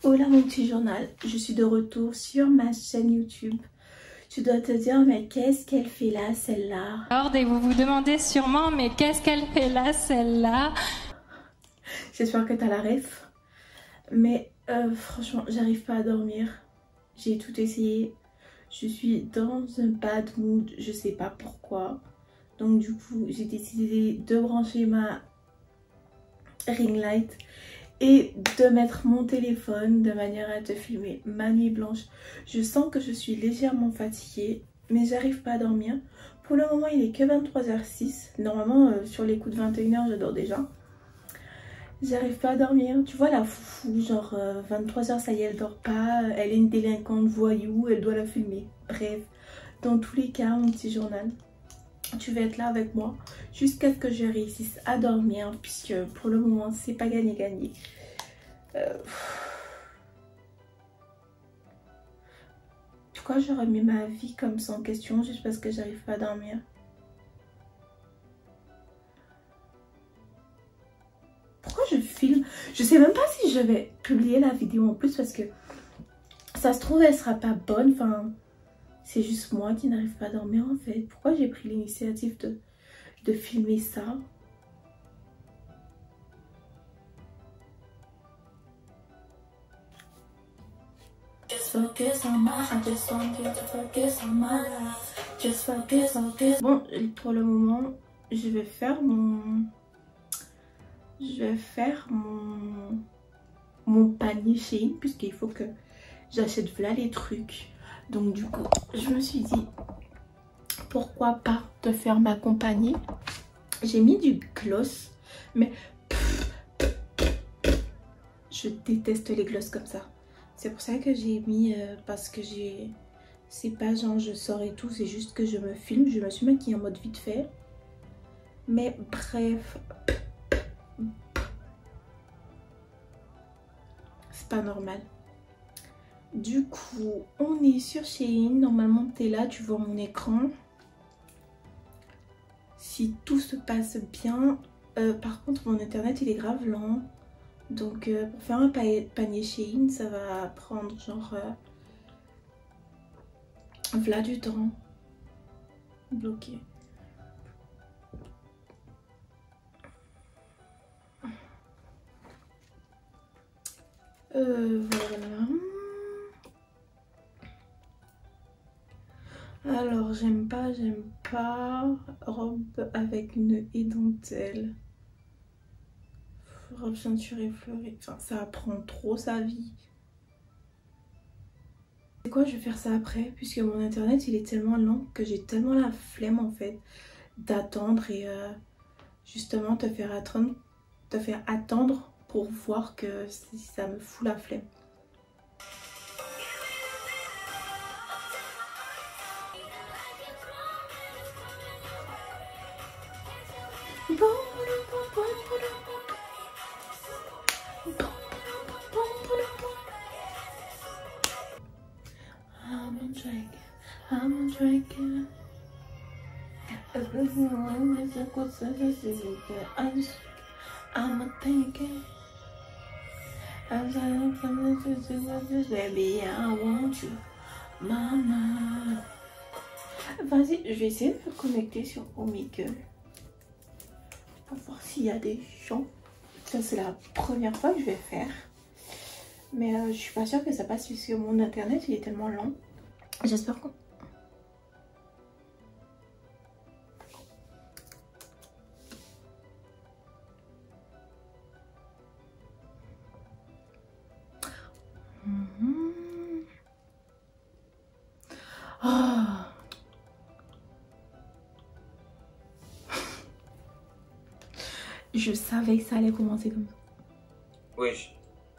Hola mon petit journal, je suis de retour sur ma chaîne YouTube. Tu dois te dire, mais qu'est-ce qu'elle fait là, celle-là? Et vous vous demandez sûrement, mais qu'est-ce qu'elle fait là, celle-là? J'espère que t'as la ref. Mais franchement, j'arrive pas à dormir. J'ai tout essayé. Je suis dans un bad mood, je sais pas pourquoi. Donc du coup, j'ai décidé de brancher ma ring light et de mettre mon téléphone de manière à te filmer ma nuit blanche. Je sens que je suis légèrement fatiguée, mais j'arrive pas à dormir. Pour le moment, il est que 23h06. Normalement, sur les coups de 21h, je dors déjà. J'arrive pas à dormir. Tu vois la foufou, genre 23h, ça y est, elle dort pas. Elle est une délinquante voyou, elle doit la filmer. Bref, dans tous les cas, mon petit journal, tu vas être là avec moi jusqu'à ce que je réussisse à dormir, puisque pour le moment c'est pas gagné. Pourquoi je remets ma vie comme ça en question juste parce que j'arrive pas à dormir? Pourquoi je filme? Je sais même pas si je vais publier la vidéo en plus parce que ça se trouve elle sera pas bonne. Enfin, c'est juste moi qui n'arrive pas à dormir en fait. Pourquoi j'ai pris l'initiative de filmer ça? Bon, pour le moment, je vais faire mon panier Shein puisqu'il faut que j'achète là les trucs. Donc du coup, je me suis dit pourquoi pas te faire ma compagnie. J'ai mis du gloss, mais je déteste les gloss comme ça. C'est pour ça que j'ai mis, parce que c'est pas genre je sors et tout, c'est juste que je me filme. Je me suis maquillée en mode vite fait. Mais bref, c'est pas normal. Du coup, on est sur Shein. Normalement, t'es là, tu vois mon écran. Si tout se passe bien. Par contre, mon internet, il est grave lent. Donc, pour faire un panier Shein, ça va prendre genre... voilà du temps. Bloqué. Voilà. Alors, j'aime pas robe avec une et dentelle. Robe ceinturée fleurie. Enfin, ça prend trop sa vie. C'est quoi, je vais faire ça après, puisque mon internet il est tellement lent que j'ai tellement la flemme en fait d'attendre et justement te faire attendre pour voir que ça me fout la flemme. I'm drinking. I'm thinking. Baby, I want you, mama. Vas-y, je vais essayer de me connecter sur Omegle pour voir s'il y a des gens. Ça, c'est la première fois que je vais faire. Mais je suis pas sûre que ça passe puisque mon internet il est tellement lent. J'espère qu'on... Oh. Je savais que ça allait commencer comme ça. Oui.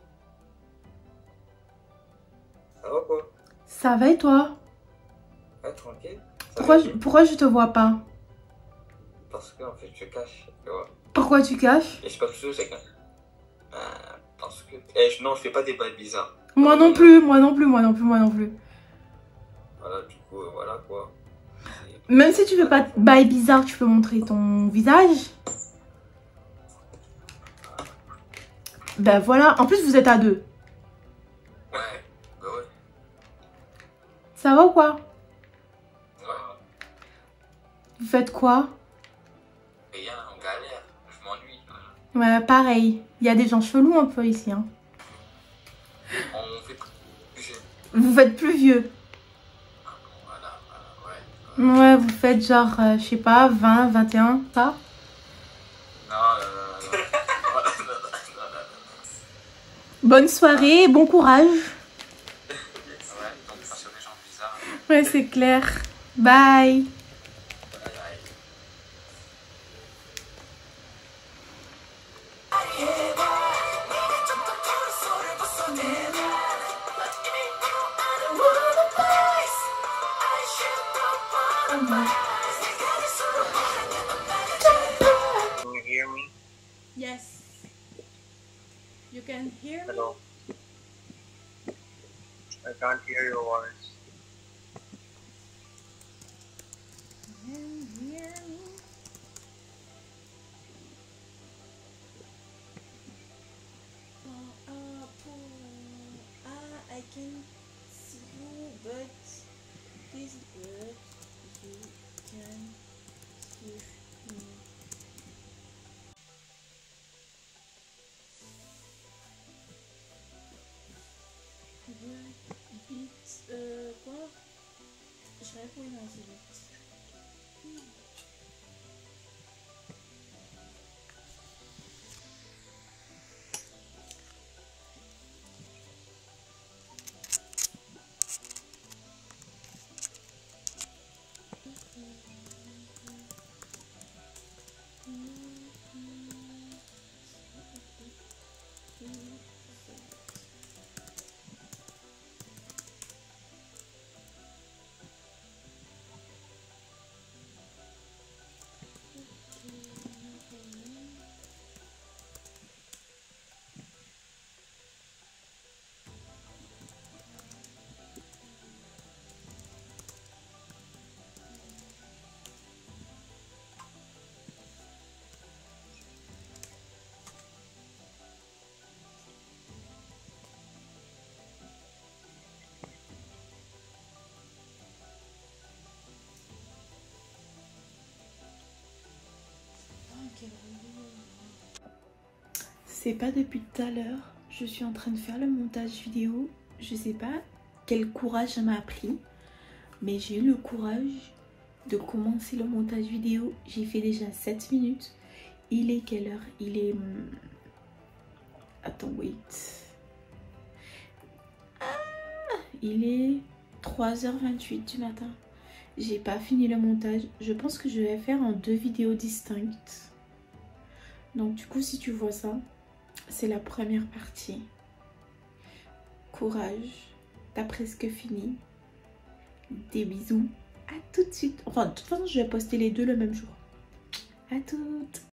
Ça va quoi? Ça va et toi? Ouais, tranquille. Pourquoi je te vois pas? Parce que en fait je cache, tu vois. Pourquoi tu caches? Et je sais pas toujours c'est quand. Parce que. Non, je fais pas des bails bizarres. Moi non plus. Voilà, du coup, voilà quoi. Même si tu fais pas de bail bizarre, tu peux montrer ton visage. Ben voilà, en plus vous êtes à deux. Ça va ou quoi? Ouais. Vous faites quoi? Rien, on galère. Je m'ennuie. Ouais, pareil. Il y a des gens chelous un peu ici. Hein. On fait plus jeune. Vous faites plus vieux. Voilà, ouais. Ouais, vous faites genre, je sais pas, 20, 21, ça? Non. Bonne soirée, bon courage. Ouais, donc face à des gens bizarres. Ouais, c'est clair. Bye. Can you hear me? Yes. You can hear me? Hello. I can't hear your voice. I can see you, but this bird you can hear me. Quoi? Je réponds dans ce vite. C'est pas depuis tout à l'heure, je suis en train de faire le montage vidéo. Je sais pas quel courage ça m'a pris, mais j'ai eu le courage de commencer le montage vidéo. J'ai fait déjà 7 minutes. Il est quelle heure? Il est... Attends, wait. Il est 3h28 du matin. J'ai pas fini le montage. Je pense que je vais faire en 2 vidéos distinctes. Donc du coup, si tu vois ça, c'est la première partie. Courage, t'as presque fini. Des bisous. À tout de suite. Enfin, de toute façon, je vais poster les deux le même jour. À toutes.